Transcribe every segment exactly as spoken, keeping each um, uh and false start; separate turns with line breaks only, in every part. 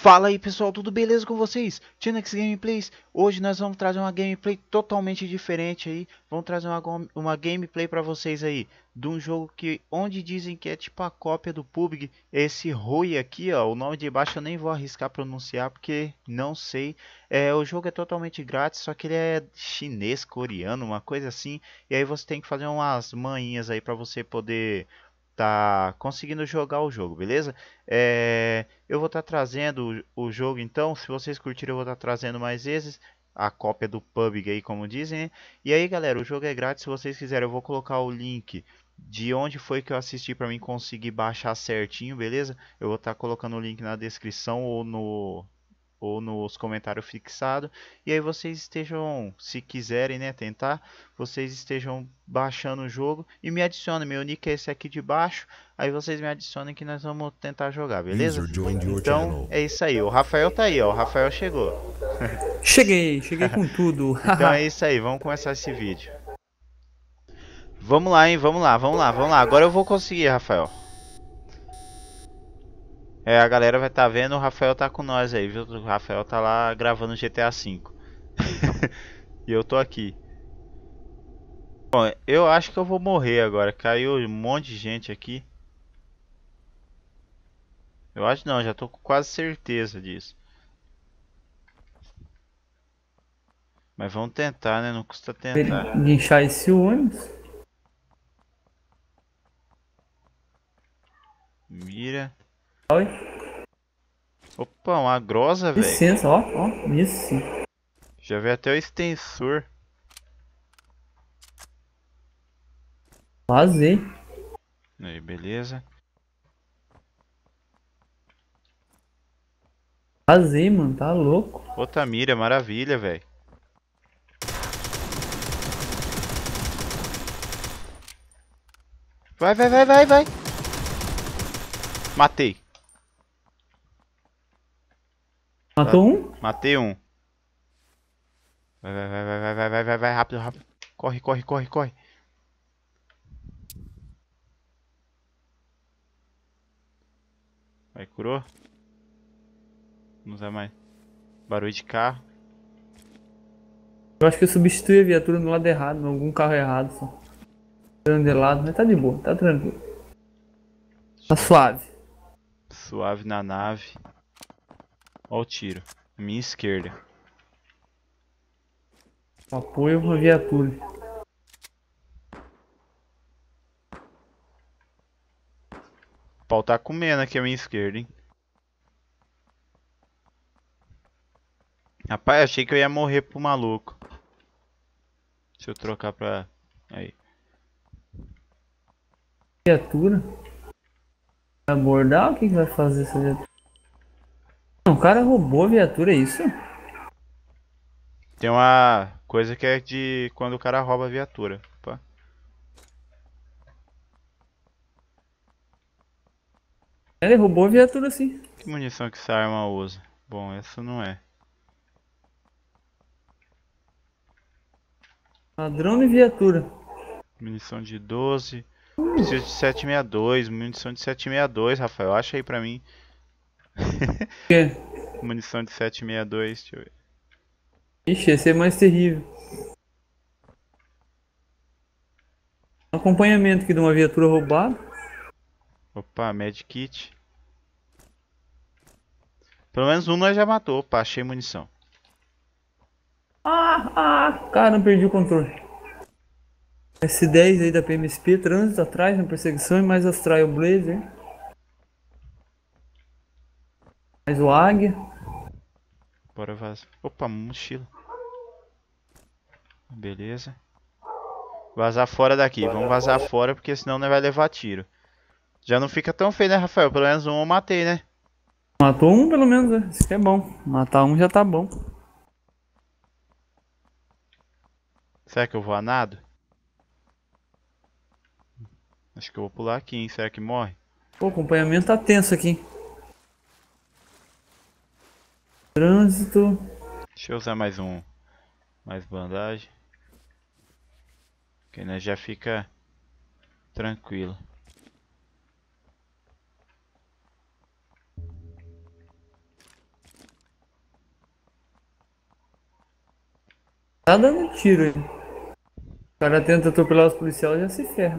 Fala aí pessoal, tudo beleza com vocês? Tinax Gameplays. Hoje nós vamos trazer uma gameplay totalmente diferente aí. Vamos trazer uma, uma gameplay para vocês aí de um jogo que onde dizem que é tipo a cópia do P U B G. Esse Rui aqui, ó, o nome de baixo eu nem vou arriscar pronunciar porque não sei. É, o jogo é totalmente grátis, só que ele é chinês, coreano, uma coisa assim. E aí você tem que fazer umas manhinhas aí para você poder tá conseguindo jogar o jogo, beleza? É, eu vou estar tá trazendo o, o jogo então, se vocês curtirem eu vou estar tá trazendo mais vezes a cópia do P U B G aí, como dizem, né? E aí galera, o jogo é grátis, se vocês quiserem eu vou colocar o link de onde foi que eu assisti para mim conseguir baixar certinho, beleza? Eu vou estar tá colocando o link na descrição ou no ou nos comentários fixados. E aí vocês estejam, se quiserem, né, tentar, vocês estejam baixando o jogo e me adicionem. Meu nick é esse aqui de baixo. Aí vocês me adicionem que nós vamos tentar jogar, beleza? Então é isso aí. O Rafael tá aí, ó. O Rafael chegou.
Cheguei, cheguei com tudo.
Então é isso aí. Vamos começar esse vídeo. Vamos lá, hein? Vamos lá, vamos lá, vamos lá. Agora eu vou conseguir, Rafael. É, a galera vai estar tá vendo, o Rafael tá com nós aí, viu? O Rafael tá lá gravando G T A cinco. E eu tô aqui. Bom, eu acho que eu vou morrer agora. Caiu um monte de gente aqui. Eu acho não, já tô com quase certeza disso. Mas vamos tentar, né? Não custa tentar.
Guinchar esse ônibus.
Mira.
Oi.
Opa, uma grosa, velho.
Licença, ó, ó, isso sim.
Já veio até o extensor.
Vazei.
Aí, beleza.
Vazei, mano, tá louco.
Outra mira, maravilha, velho. Vai, vai, vai, vai, vai. Matei.
Matou um?
Matei um. Vai, vai, vai, vai, vai, vai, vai, vai, vai, rápido, rápido. Corre, corre, corre, corre. Vai, curou. Não usa mais. Barulho de carro.
Eu acho que eu substituí a viatura no lado errado, em algum carro errado só. Tirando de lado, mas tá de boa, tá tranquilo. Tá suave.
Suave na nave. Ó o tiro. Minha esquerda.
Apoio uma viatura.
O pau tá comendo aqui a minha esquerda, hein? Rapaz, achei que eu ia morrer pro maluco. Deixa eu trocar pra... Aí.
Viatura? Vai abordar? O que, que vai fazer essa viatura? Não, o cara roubou a viatura, é isso?
Tem uma coisa que é de quando o cara rouba a viatura. Opa.
Ele roubou a viatura sim.
Que munição que essa arma usa? Bom, essa não é.
Ladrão de viatura.
Munição de doze. Preciso de sete sessenta e dois. Munição de sete sessenta e dois, Rafael. Acha aí pra mim.
O quê?
Munição de sete sessenta e dois. Deixa eu ver.
Ixi, esse é mais terrível. Acompanhamento aqui de uma viatura roubada.
Opa, medkit. Pelo menos um nós já matou. Opa, achei munição.
Ah, ah, cara, perdi o controle. S dez aí da P M S P, trânsito atrás na perseguição e mais as Trailblazer. Mais o Águia.
Bora vazar. Opa, mochila. Beleza. Vazar fora daqui. Vamos vazar fora porque senão não vai levar tiro. Já não fica tão feio, né, Rafael? Pelo menos um eu matei, né?
Matou um pelo menos, né? Isso que é bom. Matar um já tá bom.
Será que eu vou a nado? Acho que eu vou pular aqui, hein? Será que morre?
Pô, o acompanhamento tá tenso aqui. Trânsito.
Deixa eu usar mais um. Mais bandagem. Que nós já fica tranquilo.
Tá dando tiro aí. O cara tenta atropelar os policiais e já se ferra.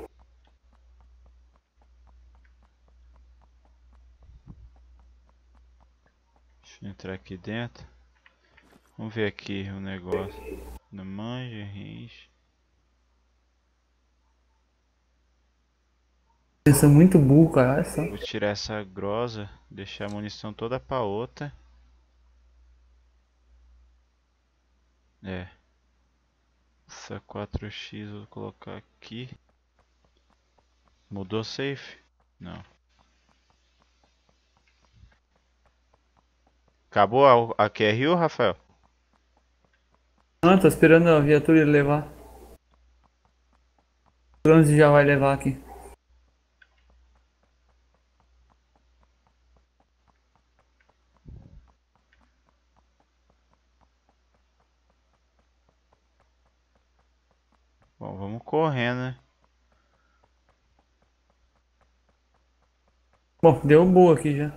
Deixa eu entrar aqui dentro. Vamos ver aqui o negócio. Não manja, rins.
Eles são muito burros, cara. Só.
Vou tirar essa grosa, deixar a munição toda pra outra. É. Essa quatro x eu vou colocar aqui. Mudou safe? Não. Acabou a, a Q R U, Rafael?
Não, tô esperando a viatura levar. O trânsito já vai levar aqui.
Bom, vamos correndo, né?
Bom, deu boa aqui já.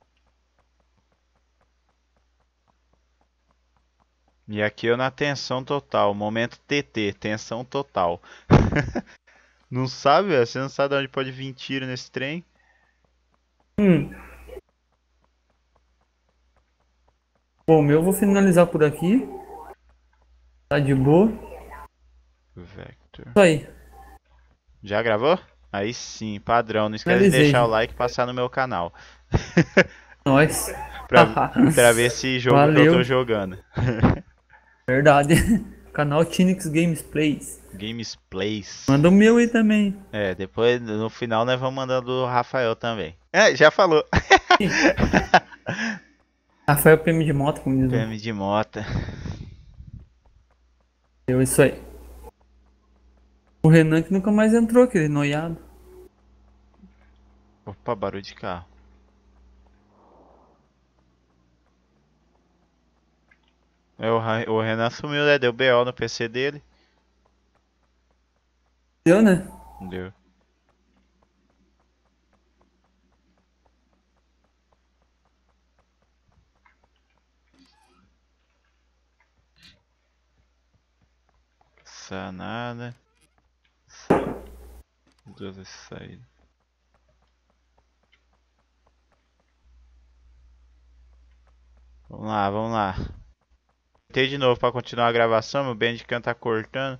E aqui eu na tensão total, momento T T, tensão total. Não sabe, velho? Você não sabe de onde pode vir tiro nesse trem?
Hum. Bom, o meu eu vou finalizar por aqui. Tá de boa.
Vector.
Isso aí.
Já gravou? Aí sim, padrão. Não esquece de
Finalizei.
deixar o like e passar no meu canal.
Nós.
pra, pra ver esse jogo que eu
Valeu.
tô jogando.
Verdade. Canal Tinix Games Plays.
Games Plays.
Manda o meu aí também.
É, depois no final nós vamos mandando o Rafael também. É, já falou.
Rafael P M de moto, como diz.
P M de mota.
Deu isso aí. O Renan que nunca mais entrou, aquele noiado.
Opa, barulho de carro. É, o, Ra- o Renan sumiu, né? Deu B O no P C dele.
Deu, né?
Deu. Sanada. Duas saídas. Vamos lá, vamos lá. Tentei de novo pra continuar a gravação. Meu Bandicam tá cortando.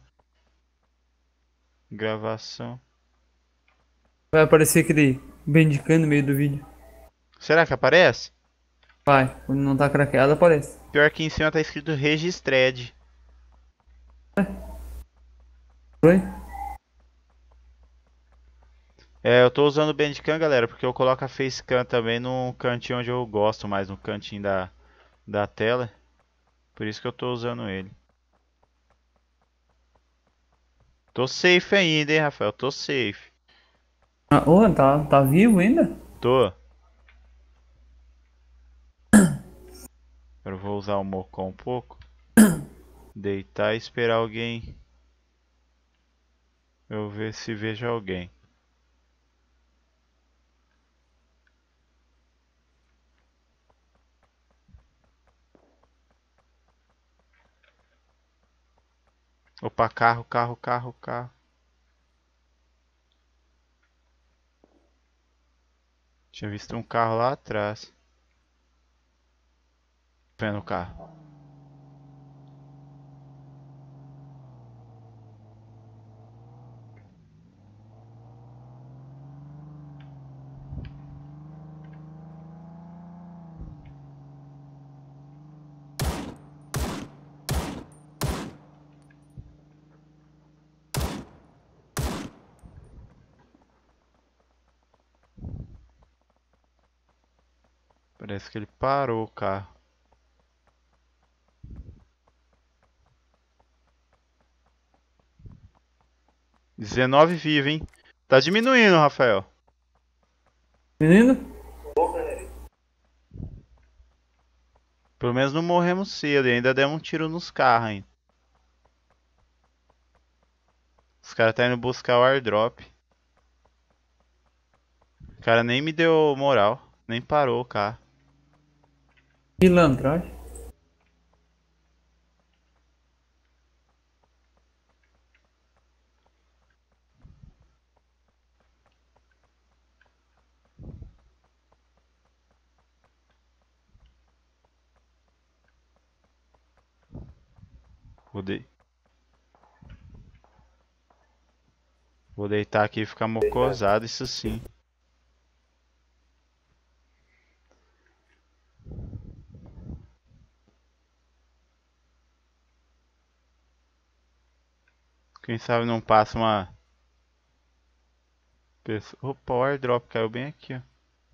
Gravação.
Vai aparecer aquele Bandicam no meio do vídeo.
Será que aparece?
Vai, quando não tá craqueado aparece.
Pior que em cima tá escrito Registred.
Foi?
É, eu tô usando o Bandicam, galera, porque eu coloco a Facecam também no cantinho onde eu gosto mais, no cantinho da, da tela. Por isso que eu tô usando ele. Tô safe ainda, hein, Rafael? Tô safe.
Ah, ô, tá, tá vivo ainda?
Tô. Eu vou usar o Mocó um pouco. Deitar e esperar alguém. Eu ver se vejo alguém. Opa, carro, carro, carro, carro. Tinha visto um carro lá atrás. Vendo o carro. Parece que ele parou o carro. dezenove vivo, hein? Tá diminuindo, Rafael.
Menino?
Pelo menos não morremos cedo e ainda demos um tiro nos carros ainda. Os caras tá indo buscar o airdrop. O cara nem me deu moral. Nem parou o carro.
Pilantragem.
Vou, de... Vou deitar aqui e ficar mocosado, isso sim. Quem sabe não passa uma pessoa. Opa, o airdrop caiu bem aqui, ó.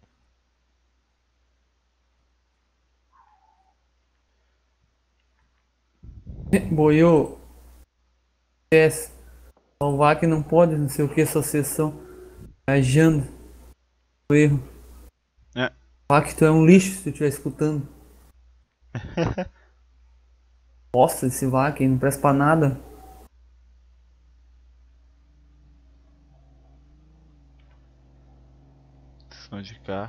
Boiô. Esquece. Salvar que não pode, não sei o que, essa sessão. Viajando. O erro.
É.
Falar que tu é um lixo se tu estiver escutando. Nossa, esse vac aí não presta pra nada.
Som de cá.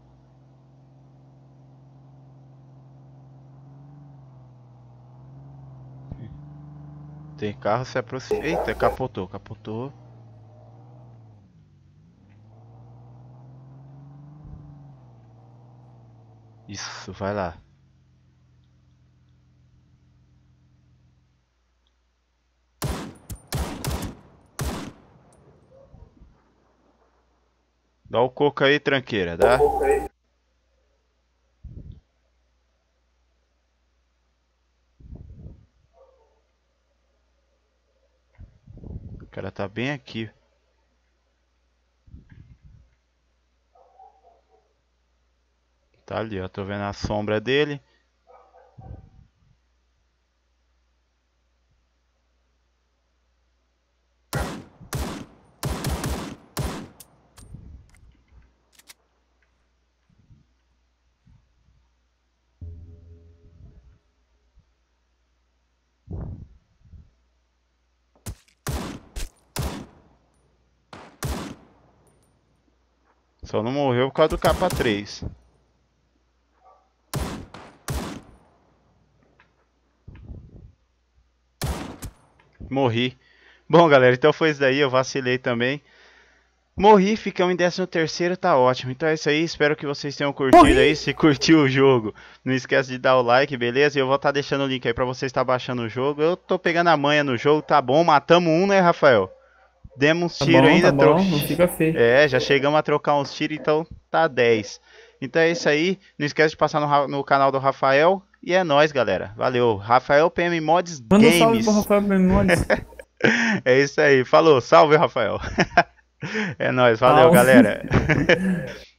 Tem carro se aproxima. Eita, capotou, capotou. Isso, vai lá. Dá o coco aí, tranqueira, dá? O cara tá bem aqui. Tá ali, ó. Tô vendo a sombra dele. Só não morreu por causa do capa três. Morri. Bom, galera, então foi isso daí. Eu vacilei também. Morri, ficamos em décimo terceiro, tá ótimo. Então é isso aí, espero que vocês tenham curtido
Morri.
aí. Se curtiu o jogo, não esquece de dar o like, beleza? E eu vou estar deixando o link aí pra você estar baixando o jogo. Eu tô pegando a manha no jogo, tá bom? Matamos um, né, Rafael? Demos uns
Tá
tiros
bom,
ainda.
tá
tro-
bom, não fica feio.
É, já chegamos a trocar uns tiros, então tá dez. Então é isso aí, não esquece de passar no, Ra- no canal do Rafael. E é nóis, galera. Valeu. Rafael P M Mods
Manda um salve
Games.
pro Rafael Memórias.
É isso aí. Falou. Salve, Rafael. É nóis. Valeu,
Salve.
galera.